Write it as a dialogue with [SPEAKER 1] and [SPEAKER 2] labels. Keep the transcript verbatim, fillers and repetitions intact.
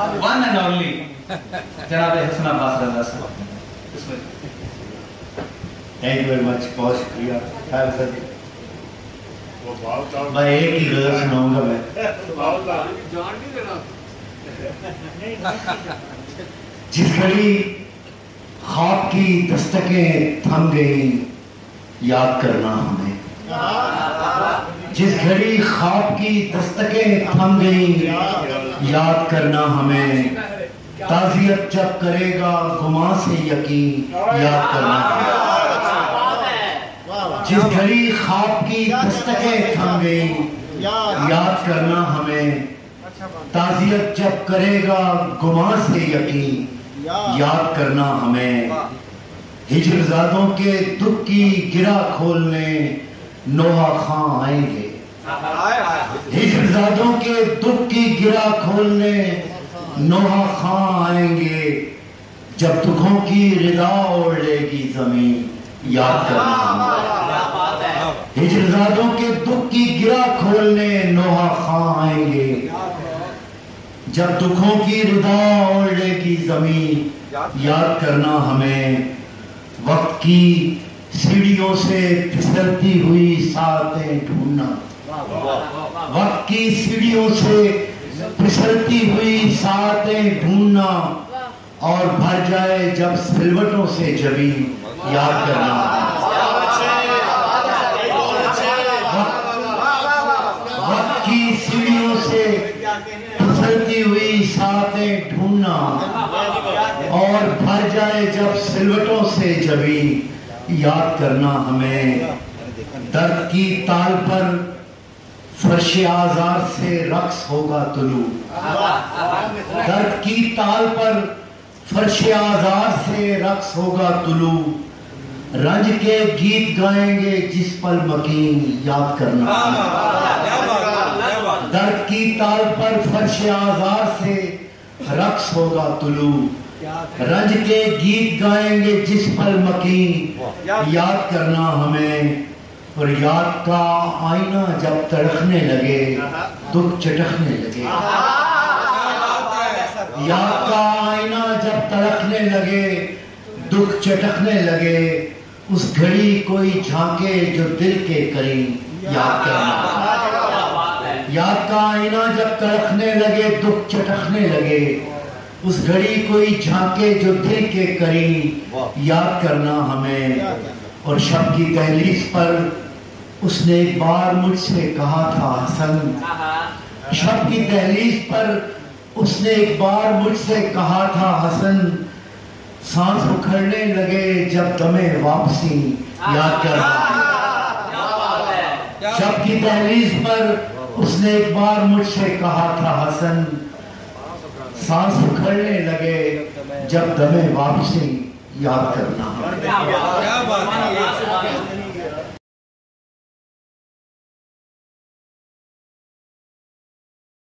[SPEAKER 1] One and only जनाब हसन अब्बास रज़ा साहब।
[SPEAKER 2] Thank you very much, बहुत शुक्रिया। मैं एक ही गजल सुनाऊंगा। मैं जिस घड़ी ख्वाब की दस्तकें थम गई, याद करना हमें। जिस घड़ी ख्वाब की दस्तकें थम गई, याद करना हमें। ताज़ियत जब करेगा गुमा से यकीन, याद करना हमें। जिस घड़ी ख्वाब की दस्तकें थम गई, याद करना हमें। ताज़ियत जब करेगा गुमा से यकीन, याद करना हमें। हिजरज़ादों के दुख की गिरा खोलने नोहा खां आएंगे। हिजरज़ादों के दुख की गिरा खोलने नोहा खां आएंगे। जब दुखों की रिदा ओढ़ लेगी जमीन, याद करना हमें। हिजरज़ादों के दुख की गिरा खोलने नोहा खां आएंगे। जब दुखों की रिदा ओढ़ लेगी जमीन, याद करना हमें। वक्त की सीढ़ियों से फिसलती हुई सातें ढूंढना। वक्त की सीढ़ियों से फिसलती हुई सातें ढूंढना, और भर जाए जब सिलवटों से जबीन, याद करना। वक्त की सीढ़ियों से फिसलती हुई सातें ढूंढना, और भर जाए जब सिलवटों से जबीन, याद करना हमें। दर्द की ताल पर फर्श आज़ार से रक्स होगा तुलू। दर्द की ताल पर फर्श आज़ार से रक्स होगा तुलू। रंज के गीत गाएंगे जिस पल मकीन, याद करना। दर्द की ताल पर फर्श आज़ार से रक्स होगा तुलू। रंज के गीत गाएंगे जिस पल मकीन, याद करना हमें। और याद का आईना जब तड़कने लगे, दुख चटकने लगे। याद का आईना जब तड़कने लगे, दुख चटकने लगे। उस घड़ी कोई झांके जो दिल के करीब, याद करना। याद का आईना जब तड़कने लगे, दुख चटकने लगे। उस घड़ी कोई झांके जो दिल के करीब, याद करना हमें। और शब की दहलीज पर उसने एक बार मुझसे कहा था हसन। शब की दहलीज पर उसने एक बार मुझसे कहा था हसन। सांस उखड़ने लगे जब दमे वापसी, याद करना। शब की दहलीज पर उसने एक बार मुझसे कहा था हसन। सांस उखड़ने लगे जब दमे वापसी, याद करना।